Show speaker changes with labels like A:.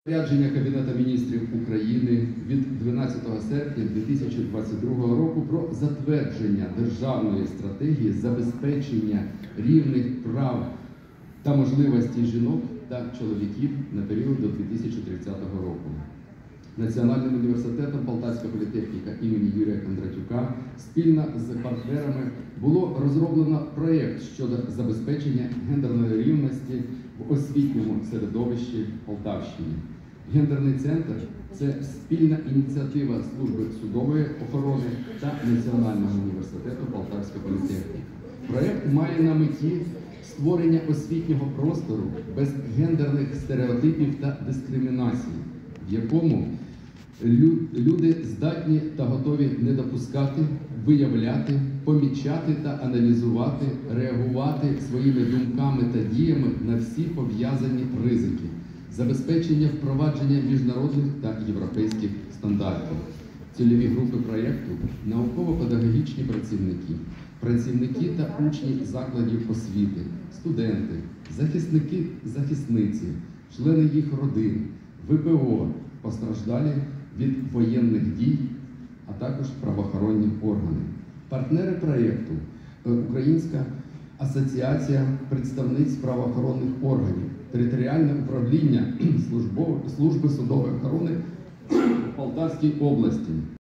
A: Розпорядження Кабінету міністрів України від 12 серпня 2022 року про затвердження державної стратегії забезпечення рівних прав та можливостей жінок та чоловіків на період до 2030 року. Національним університетом Полтавська політехніка імені Юрія Кондратюка спільно з партнерами було розроблено проєкт щодо забезпечення гендерної рівності в освітньому середовищі Полтавщини. Гендерний центр – це спільна ініціатива Служби судової охорони та Національного університету Полтавська політехніка. Проєкт має на меті створення освітнього простору без гендерних стереотипів та дискримінації, в якому люди здатні та готові не допускати, виявляти, помічати та аналізувати, реагувати своїми думками та діями на всі пов'язані ризики, забезпечення впровадження міжнародних та європейських стандартів. Цільові групи проєкту – науково-педагогічні працівники, працівники та учні закладів освіти, студенти, захисники, захисниці, члени їх родин, ВПО, постраждалі від воєнних дій, а також правоохоронні органи. Партнери проєкту – Українська асоціація представниць правоохоронних органів, територіальне управління Служби судової охорони в Полтавській області.